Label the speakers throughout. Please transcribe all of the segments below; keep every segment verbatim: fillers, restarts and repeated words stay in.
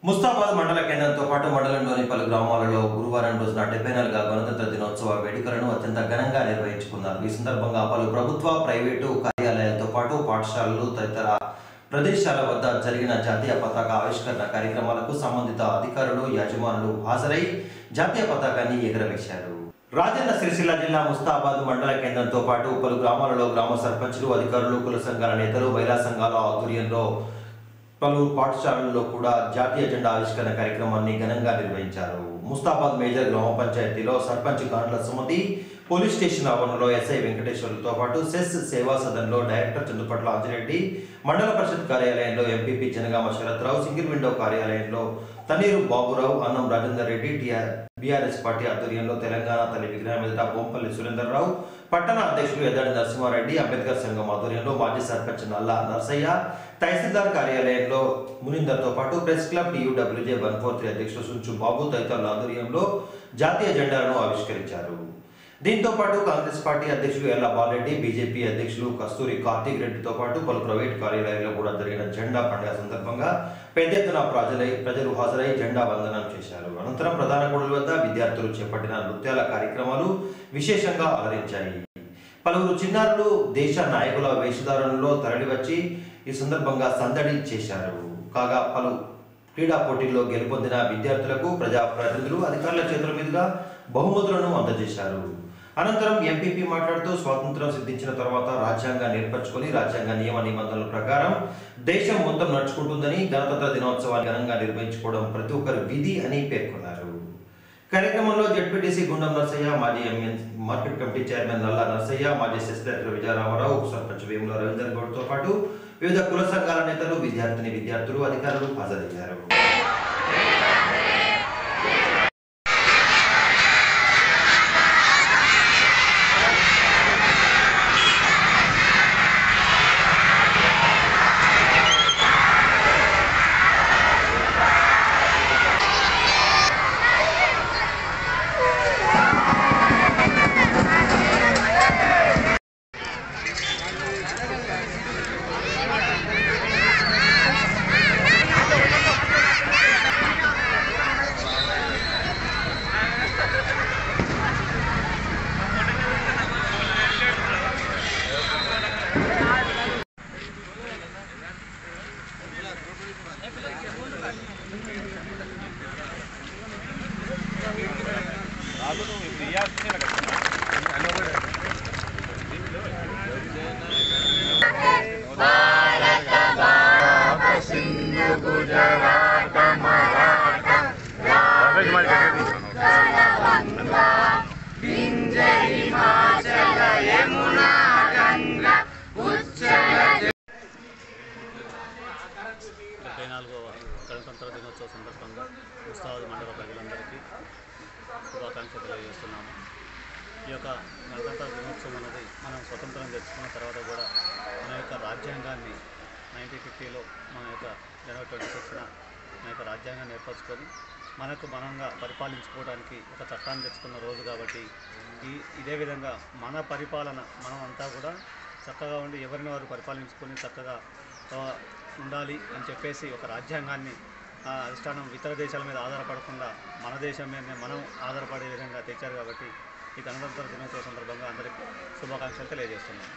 Speaker 1: ముస్తాబాద్ మండల కేంద్రంతో పాటు మండలంలోని పలు గ్రామాలలో గురువారం రోజున డెబ్బై నాలుగవ గణతంత్ర దినోత్సవ వేడుకలను అత్యంత ఘనంగా నిర్వహించుకున్నారు. ఈ సందర్భంగా పలు ప్రభుత్వ, ప్రైవేటు కార్యాలయాలతో పాటు పాఠశాలలు తదితర ప్రదేశాల వద్ద జరిగిన జాతీయ పతాక ఆవిష్కరణ కార్యక్రమాలకు సంబంధిత అధికారులు, యాజమానులు హాజరై జాతీయ పతాకాన్ని ఎగురవేశారు. రాజన్న సిరిసిల్ల జిల్లా ముస్తాబాద్ మండల కేంద్రంతో పాటు పలు గ్రామాలలో గ్రామ సర్పంచులు, అధికారులు, కుల సంఘాల నేతలు, మహిళా సంఘాల ఆధ్వర్యంలో పలు పాఠశాలల్లో కూడా జాతీయ జెండా ఆవిష్కరణ కార్యక్రమాన్ని ఘనంగా నిర్వహించారు. ముస్తాబాద్ మేజర్ గ్రామ పంచాయతీలో సర్పంచ్ గాండ్ల సుమతి, పోలీస్ స్టేషన్ ఆవరణలో ఎస్ఐ వెంకటేశ్వర్లతో పాటు సెస్ సేవా సదన్లో డైరెక్టర్ చందుపట్ల ఆంజనేరెడ్డి, మండల పరిషత్ కార్యాలయంలో MPP Janagama Sharathrao, single window కార్యాలయంలో తన్నీరు బాబురావు, అన్నం రాజేందర్ రెడ్డి, బీఆర్ఎస్ పార్టీ ఆధ్వర్యంలో తెలంగాణ తల్లి విగ్రహం ఎదుట బొంపల్లి సురేందర్రావు, పట్టణ అధ్యక్షులు ఎద్దాడి నరసింహారెడ్డి, అంబేద్కర్ సంఘం ఆధ్వర్యంలో మాజీ సర్పంచ్ నల్లా నర్సయ్య, తహసీల్దార్ కార్యాలయంలో మునిందర్తో పాటు press club TUWJ one four three అధ్యక్షులు సుంచు బాబు తదితరుల ఆధ్వర్యంలో జాతీయ జెండాలను ఆవిష్కరించారు. దీంతో పాటు కాంగ్రెస్ పార్టీ అధ్యక్షులు ఎల్లా బాలరెడ్డి, బీజేపీ అధ్యక్షులు కస్తూరి కార్తీక్ రెడ్డితో పాటు పలు ప్రైవేట్ కార్యాలయాల్లో కూడా జరిగిన జెండా పండుగ సందర్భంగా పెద్ద ఎత్తున ప్రజలై ప్రజలు హాజరై జెండా వందనం చేశారు. అనంతరం ప్రధాన కూడలి వద్ద విద్యార్థులు చేపట్టిన నృత్యాల కార్యక్రమాలు విశేషంగా అలరించాయి. పలువురు చిన్నారులు దేశ నాయకుల వేషధారణలో తరలివచ్చి ఈ సందర్భంగా సందడి చేశారు. కాగా పలు క్రీడా పోటీల్లో గెలుపొందిన విద్యార్థులకు ప్రజాప్రతినిధులు, అధికారుల చేతుల మీదుగా బహుమతులను అందజేశారు. అనంతరం ఎంపీపీ మాట్లాడుతూ స్వాతంత్రం సిద్ధించిన తర్వాత రాజ్యాంగాన్ని ఏర్పరచుకొని రాజ్యాంగ నియమ నిబంధనల ప్రకారం దేశం మొత్తం నడుచుకుంటుందని, గణతంత్ర దినోత్సవాన్ని ఘనంగా నిర్వహించుకోవడం ప్రతి ఒక్కరి విధి అని పేర్కొన్నారు. కార్యక్రమంలో జెడ్పీటీసీ గుండం నర్సయ్య, మాజీ ఎంఎన్ మార్కెట్ కమిటీ చైర్మన్ నల్లా నర్సయ్య, మాజీ సెస్ డైరెక్టర్ విజయరామారావు, ఉప సర్పంచ్ వేముల రవీందర్ గౌడ్తో పాటు వివిధ కుల సంఘాల నేతలు, విద్యార్థిని విద్యార్థులు, అధికారులు హాజరయ్యారు.
Speaker 2: డెబ్బై నాలుగవ గణతంత్ర దినోత్సవ సందర్భంగా ముస్తాబాద్ మండల ప్రజలందరికీ శుభాకాంక్షలు తెలియజేస్తున్నాము. ఈ యొక్క గణతంత్ర దినోత్సవం అనేది మనం స్వతంత్రం తెచ్చుకున్న తర్వాత కూడా మన యొక్క రాజ్యాంగాన్ని నైన్టీన్ ఫిఫ్టీలో మన యొక్క జనవరి ట్వంటీ సిక్స్న మన యొక్క రాజ్యాంగాన్ని ఏర్పరచుకొని మనకు మనంగా పరిపాలించుకోవడానికి ఒక చట్టాన్ని తెచ్చుకున్న రోజు కాబట్టి ఈ ఇదే విధంగా మన పరిపాలన మనం అంతా కూడా చక్కగా ఉండి ఎవరిని వారు పరిపాలించుకొని చక్కగా ఉండాలి అని చెప్పేసి ఒక రాజ్యాంగాన్ని అధిష్టానం ఇతర దేశాల మీద ఆధారపడకుండా మన దేశం మీదనే మనం ఆధారపడే విధంగా తెచ్చారు కాబట్టి ఈ గణతంత్ర దినోత్సవ సందర్భంగా అందరికీ శుభాకాంక్షలు తెలియజేస్తున్నాను.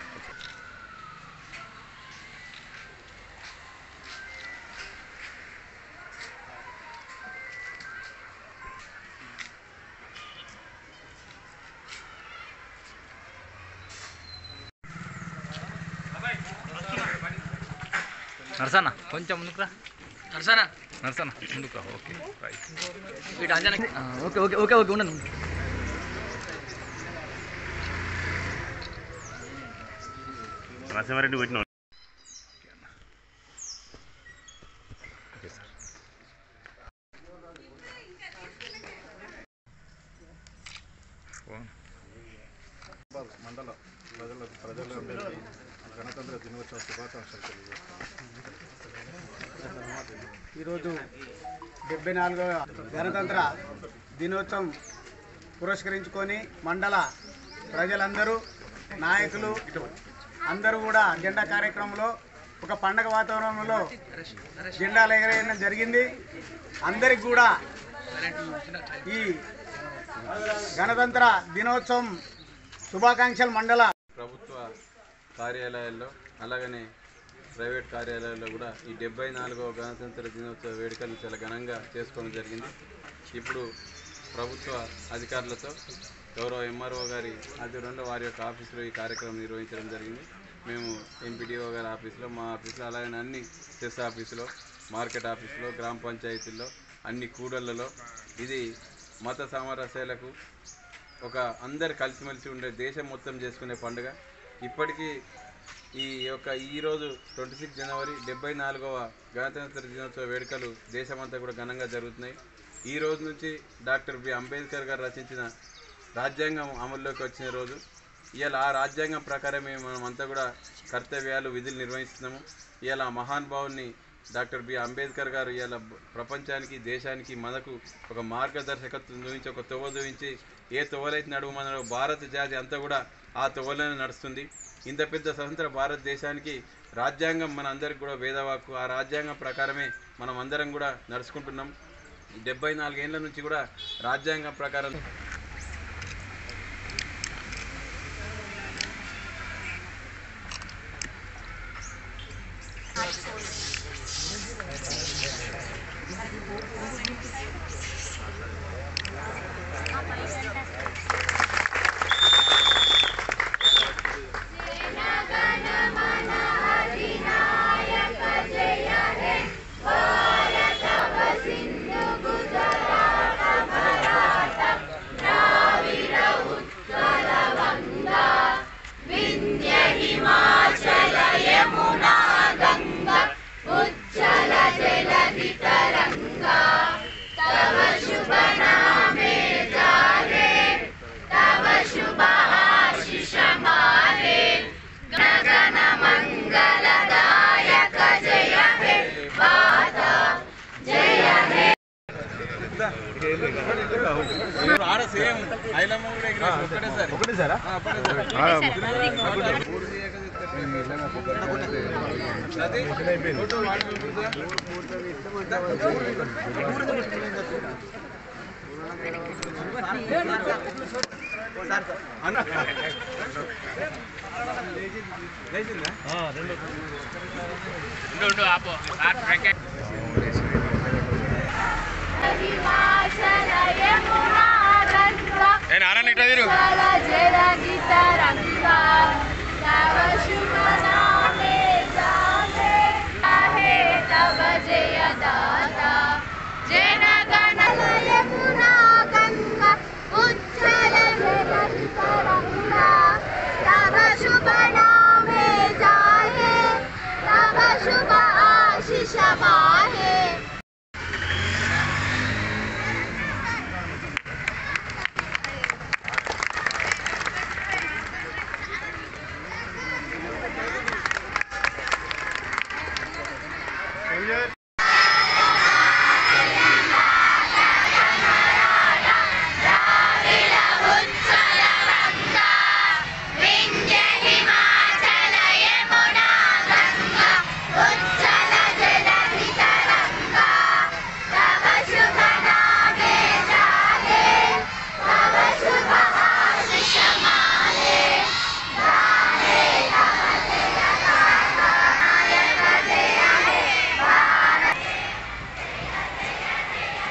Speaker 3: నర్సన్న కొంచెం ముందుకు రా. నర్సన్న నర్సన్న ముందుకు రా. Okay right. వీటి Anjana okay okay okay okay ఉండను.
Speaker 4: నరసింహారెడ్డి పెట్టిన
Speaker 3: ఓకే సార్.
Speaker 5: మండల ప్రజల ప్రజలందరికీ గణతంత్ర దినోత్సవ శుభాకాంక్షలు తెలియజేస్తున్నాను.
Speaker 6: ఈరోజు డెబ్బై నాలుగవ గణతంత్ర దినోత్సవం పురస్కరించుకొని మండల ప్రజలందరూ, నాయకులు అందరూ కూడా జెండా కార్యక్రమంలో ఒక పండగ వాతావరణంలో జెండాలు ఎగరేయడం జరిగింది. అందరికి కూడా ఈ గణతంత్ర దినోత్సవం శుభాకాంక్షలు. మండల
Speaker 4: ప్రభుత్వ కార్యాలయాల్లో అలాగనే ప్రైవేట్ కార్యాలయాల్లో కూడా ఈ డెబ్బై నాలుగవ గణతంత్ర దినోత్సవ వేడుకలు చాలా ఘనంగా చేసుకోవడం జరిగింది. ఇప్పుడు ప్రభుత్వ అధికారులతో గౌరవ ఎంఆర్ఓ గారి ఆధ్వర్యంలో వారి యొక్క ఆఫీసులో ఈ కార్యక్రమం నిర్వహించడం జరిగింది. మేము ఎంపీడీఓ గారి ఆఫీసులో, మా ఆఫీసులో, అలాగే అన్ని సెస్ ఆఫీసులో, మార్కెట్ ఆఫీసులో, గ్రామ పంచాయతీల్లో, అన్ని కూడళ్లలో ఇది మత సామరస్యాలకు ఒక అందరు కలిసిమెలిసి ఉండే దేశం మొత్తం చేసుకునే పండుగ. ఇప్పటికీ ఈ యొక్క ఈరోజు ట్వంటీ సిక్స్ జనవరి డెబ్బై నాలుగవ గణతంత్ర దినోత్సవ వేడుకలు దేశమంతా కూడా ఘనంగా జరుగుతున్నాయి. ఈ రోజు నుంచి డాక్టర్ బి అంబేద్కర్ గారు రచించిన రాజ్యాంగం అమల్లోకి వచ్చిన రోజు. ఇవాళ ఆ రాజ్యాంగం ప్రకారమే మనం అంతా కూడా కర్తవ్యాలు విధులు నిర్వహిస్తున్నాము. ఇవాళ మహానుభావుని డాక్టర్ బి అంబేద్కర్ గారు ఇవాళ ప్రపంచానికి, దేశానికి, మనకు ఒక మార్గదర్శకత్వం చూపించి, ఒక తొవ్వ చూపించి, ఏ తొవ్వలైతే నడుమన్నారో భారత జాతి అంతా కూడా ఆ తొవ్వలోనే నడుస్తుంది. ఇంత పెద్ద స్వతంత్ర భారతదేశానికి రాజ్యాంగం మన అందరికి కూడా వేదవాక్కు. ఆ రాజ్యాంగం ప్రకారమే మనం అందరం కూడా నడుచుకుంటున్నాం. డెబ్బై నాలుగేళ్ల నుంచి కూడా రాజ్యాంగం ప్రకారం ఆడ సేమ్ ఐలమ్మ కూడా ఒకటేసారి ఒకటేసారా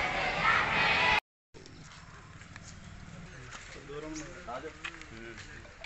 Speaker 4: దూరం